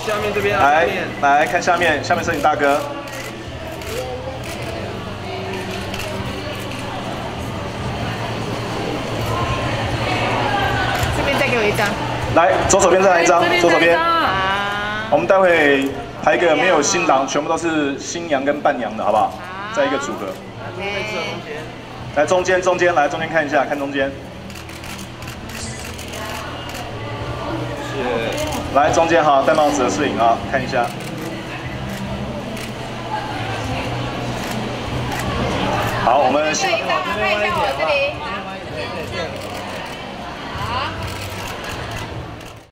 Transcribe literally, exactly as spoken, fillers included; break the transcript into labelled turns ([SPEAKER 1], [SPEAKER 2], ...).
[SPEAKER 1] 下面这边啊，
[SPEAKER 2] 来来看下面，下面摄影大哥。
[SPEAKER 3] 这边再给我一张。
[SPEAKER 2] 来，左手边再来一张，左手边。
[SPEAKER 3] 啊。
[SPEAKER 2] 我们待会排一个没有新郎，全部都是新娘跟伴娘的，好不好？再一个组合。来中间，中间来中间看一下，看中间。谢谢。来中间哈，戴帽子的摄影啊，看一下。好，我们先。
[SPEAKER 3] 看一下我这里。